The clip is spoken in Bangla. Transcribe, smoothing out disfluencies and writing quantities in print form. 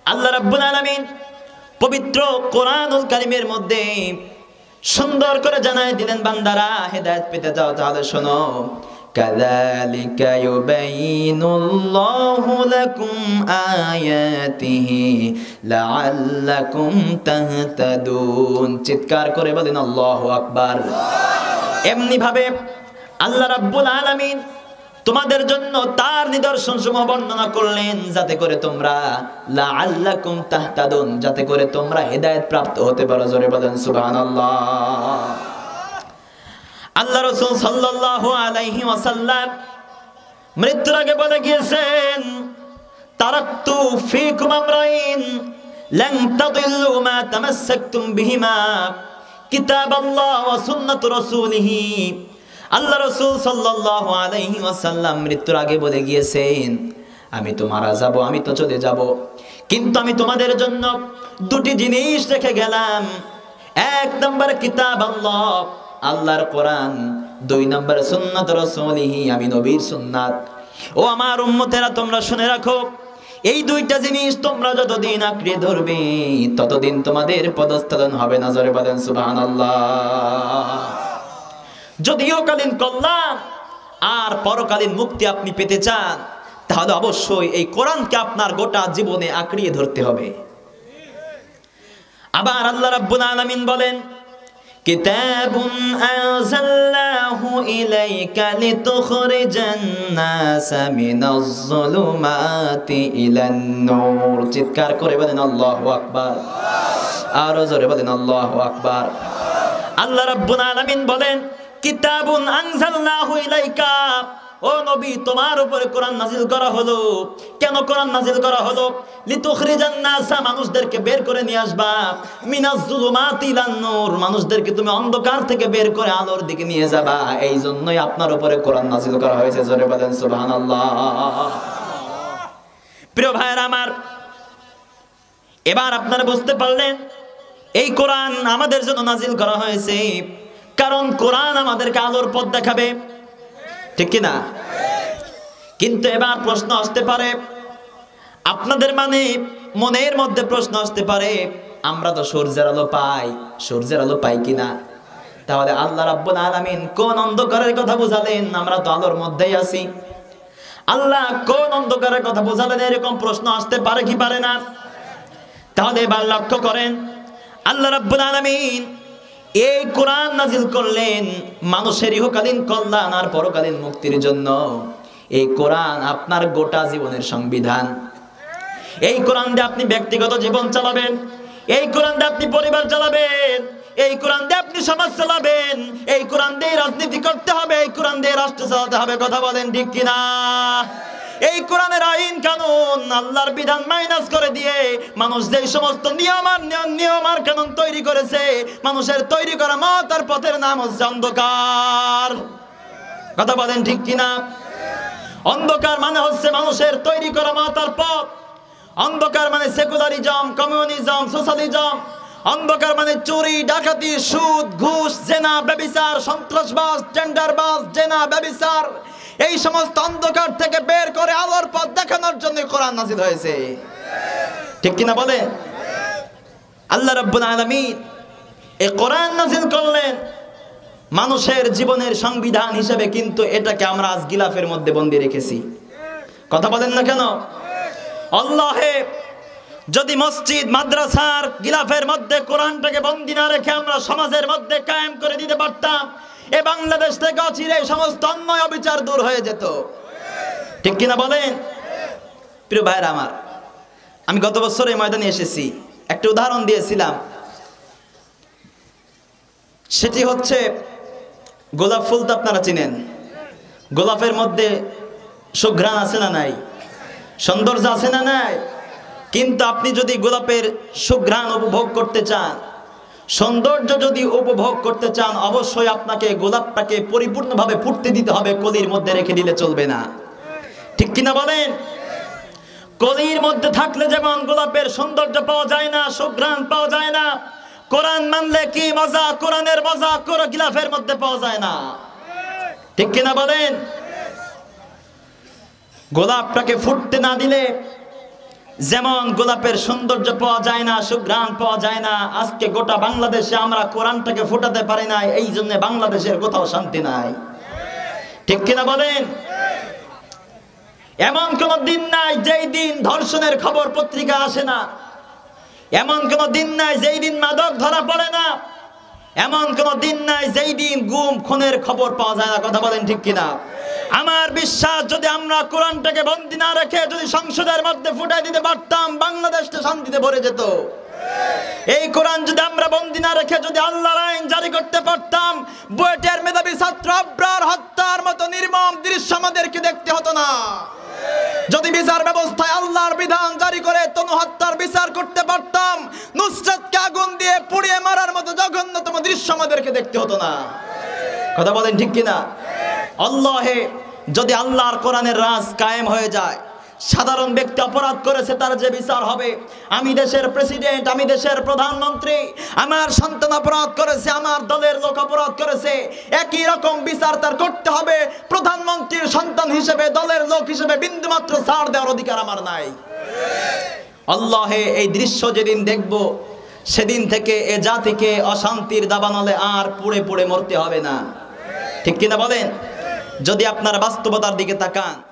আল্লাহ রাব্বুল আলামিন পবিত্র কোরআনুল কারীমের মধ্যে সুন্দর করে জানায় দিলেন, বান্দারা হেদায়েত পেতে চাও তাহলে শোনো, কাযালিকা ইউবাইনুল্লাহু লাকুম আয়াতিহি লাআল্লাকুম তাহতাদুন। চিৎকার করে বলেন আল্লাহু আকবার। এমনি ভাবে আল্লাহ রাব্বুল আলামিন তোমাদের জন্য তার নিদর্শন সমূহ বর্ণনা করলেন, যাতে করে তোমরা লাআল্লাকুম তাহতাদুন, যাতে করে তোমরা হেদায়েত প্রাপ্ত হতে পারো। জোরে বলেন সুবহানাল্লাহ। আল্লাহ রাসূল সাল্লাল্লাহু আলাইহি ওয়াসাল্লাম মৃত্যুর আগে বলে গিয়েছেন, তারাকতু ফীকুম আমরাইন লান তাদিল্লু মা তামাসসাকতুম বিহিমা কিতাবাল্লাহ ওয়া সুন্নাতু রাসূলিহি। আল্লাহ রাসূল সাল্লাল্লাহু আলাইহি ওয়াসাল্লাম মৃত্যুর আগে বলে গিয়েছেন, আমি তো মারা যাব, আমি তো চলে যাব, কিন্তু আমি তোমাদের জন্য দুটি জিনিস রেখে গেলাম। এক নম্বর কিতাব আল্লাহ, আল্লাহর কোরআন, দুই নম্বর সুন্নাত রাসূলিহি, আমি নবীর সুন্নাত। ও আমার উম্মতেরা, তোমরা শুনে রাখো, এই দুইটা জিনিস তোমরা যতদিন আঁকড়ে ধরবে ততদিন তোমাদের পদস্খলন হবে না। জোরে বলেন সুবহানাল্লাহ। যদিও কালীন কল্যাণ আর পরকালীন মুক্তি আপনি পেতে চান, তাহলে অবশ্যই এই কোরআনকে আপনার গোটা জীবনে আঁকড়িয়ে ধরতে হবে। আবার আল্লাহ রাব্বুল আলামিন বলেন, কিতাবুন আনজালনাহু ইলাইকা লিতুখরিজান নাসা মিনাজ যুলুমাতি ইলান নূর। চিৎকার করে বলেন আল্লাহু আকবার। আর জোরে বলেন আল্লাহু আকবার। আল্লাহ রাব্বুল আলামিন বলেন, কিতাবুন আনজালনাহু ইলাইকা, ও নবী তোমার উপরে কোরআন নাযিল করা হলো। কেন কোরআন নাযিল করা হলো? লিতুখরিজান নাসা, মানুষদেরকে বের করে নিয়ে আসবা, মিনাজ যুলুমাতি ইলান নূর, মানুষদেরকে তুমি অন্ধকার থেকে বের করে আলোর দিকে নিয়ে যাবা। এই জন্যই আপনার উপরে কোরআন নাযিল করা হয়েছে। জোরে বলেন সুবহানাল্লাহ। প্রিয় ভাইরা আমার, এবার আপনারা বুঝতে পারলেন এই কোরআন আমাদের জন্য নাযিল করা হয়েছে, কারণ কোরআন আমাদেরকে আলোর পথ দেখাবে, ঠিক কি না? কিন্তু এবার প্রশ্ন আসতে পারে আপনাদের মনের মধ্যে প্রশ্ন আসতে পারে, আমরা তো সূর্যের আলো পাই, সূর্যের আলো পাই কিনা? তাহলে আল্লাহ রাব্বুল আলামিন কোন অন্ধকারের কথা বোঝালেন? আমরা তো আলোর মধ্যেই আছি। আল্লাহ কোন অন্ধকারের কথা বোঝালেন? এরকম প্রশ্ন আসতে পারে কি পারে না? তাহলে এবার লক্ষ্য করেন, আল্লাহ রাব্বুল আলামিন এই কোরআন নাযিল করলেন মানুষের ইহকালীন কল্যাণ আর পরকালীন মুক্তির জন্য। এই কোরআন আপনার গোটা জীবনের সংবিধান। এই কোরআন দিয়ে আপনি ব্যক্তিগত জীবন চালাবেন, এই কোরআন দিয়ে আপনি পরিবার চালাবেন, এই কোরআন দিয়ে আপনি সমাজ চালাবেন, এই কোরআন দিয়ে রাজনীতি করতে হবে, এই কোরআন দিয়ে রাষ্ট্র চালাতে হবে। কথা বলেন ঠিক কিনা? এই কোরআনের আইন কানুন, আল্লাহর বিধান মাইনাস করে দিয়ে মানুষ যে সমস্ত নিয়ম আর কানুন তৈরি করেছে, মানুষের তৈরি করা মত আর পথের নাম হচ্ছে অন্ধকার। কথা বলেন ঠিক কিনা? অন্ধকার মানে হচ্ছে মানুষের তৈরি করা মত আর পথ। অন্ধকার মানে সেকুলারিজম, কমিউনিজম, সোশ্যালিজম। অন্ধকার মানে চুরি, ডাকাতি, সুদ, ঘুষ, জেনা, ব্যভিচার, সন্ত্রাসবাদ, টেন্ডারবাজ, জেনা, ব্যভিচার। এই সমস্ত অন্ধকার থেকে বের করে আলোর পথ দেখানোর জন্য কোরআন নাযিল হয়েছে, ঠিক কিনা বলেন? আল্লাহ রাব্বুল আলামিন এই কোরআন নাযিল করলেন মানুষের জীবনের সংবিধান হিসেবে, কিন্তু এটাকে আমরা আজ গিলাফের মধ্যে বন্দী রেখেছি। কথা বলেন না কেন? আল্লাহে যদি মসজিদ মাদ্রাসার গিলাফের মধ্যে কোরআনটাকে বন্দী না রেখে আমরা সমাজের মধ্যে কায়েম করে দিতে পারতাম, এ বাংলাদেশ থেকে অচিরে সমস্ত অন্যায় অবিচার দূর হয়ে যেত, ঠিক কিনা বলেন? প্রিয় ভাইরা আমার, আমি গত বছর এই ময়দানে এসেছি, একটা উদাহরণ দিয়েছিলাম, সেটি হচ্ছে গোলাপ ফুল। তো আপনারা চিনেন, গোলাপের মধ্যে সুঘ্রাণ আছে না নাই? সৌন্দর্য আছে না নাই? কিন্তু আপনি যদি গোলাপের সুঘ্রাণ উপভোগ করতে চান, সৌন্দর্য যদি উপভোগ করতে চান, অবশ্যই আপনাকে গোলাপটাকে পরিপূর্ণভাবে ফুটতে দিতে হবে, কলির মধ্যে রেখে দিলে চলবে না, ঠিক কিনা বলেন? কলির মধ্যে থাকলে যেমন গোলাপের সৌন্দর্য পাওয়া যায় না, সুঘ্রাণ পাওয়া যায় না, কোরআন মানলে কি মজা, কোরআনের মজা গিলাফের মধ্যে পাওয়া যায় না, ঠিক কিনা বলেন? গোলাপটাকে ফুটতে না দিলে যেমন গোলাপের সৌন্দর্য পাওয়া যায় না, সুঘ্রাণ পাওয়া যায় না, আজকে গোটা বাংলাদেশে আমরা কোরআনটাকে ফোটাতে পারি না, এই জন্য বাংলাদেশের কোথাও শান্তি নাই। ঠিক কিনা বলেন? এমন কোন দিন নাই যেই দিন ধর্ষণের খবর পত্রিকা আসে না, এমন কোন দিন নাই যেই দিন মাদক ধরা পড়ে না, এমন কোন দিন নাই যেই দিন গুম খুনের খবর পাওয়া যায় না। কথা বলেন ঠিক কিনা? আমার বিশ্বাস, যদি আমরা কোরআনটাকে বন্দী না রেখে যদি সংসদের মধ্যে ফুটাই দিতে পারতাম, বাংলাদেশটা শান্তিতে ভরে যেত। এই কোরআন যদি আমরা বন্দী না রেখে যদি আল্লাহর আইন জারি করতে পারতাম, বুয়েটের মেধাবী ছাত্র আবরার হত্যার মতো নির্মম দৃশ্য আমাদেরকে দেখতে হতো না। যদি বিচার ব্যবস্থায় আল্লাহর বিধান জারি করে তনু হত্যার বিচার করতে পারতাম, নুসরাতকে আগুন দিয়ে পুড়িয়ে মারার মতো জঘন্যতম দৃশ্য আমাদেরকে দেখতে হতো না। কথা বলেন ঠিক কিনা? আল্লাহে যদি আল্লাহর কোরআনের রাজ কায়েম হয়ে যায়, সাধারণ ব্যক্তি অপরাধ করেছে তার যে বিচার হবে, আমি দেশের প্রেসিডেন্ট, আমি দেশের প্রধানমন্ত্রী, আমার সন্তান অপরাধ করেছে, আমার দলের লোক অপরাধ করেছে, একই রকম বিচার তার করতে হবে। প্রধানমন্ত্রীর সন্তান হিসেবে, দলের লোক হিসেবে বিন্দুমাত্র ছাড় দেওয়ার অধিকার আমার নাই। আল্লাহে এই দৃশ্য যেদিন দেখব, সেদিন থেকে এ জাতিকে অশান্তির দাবানলে আর পুড়ে পুড়ে মরতে হবে না। ঠিক কিনা বলেন? যদি আপনারা বাস্তবতার দিকে তাকান,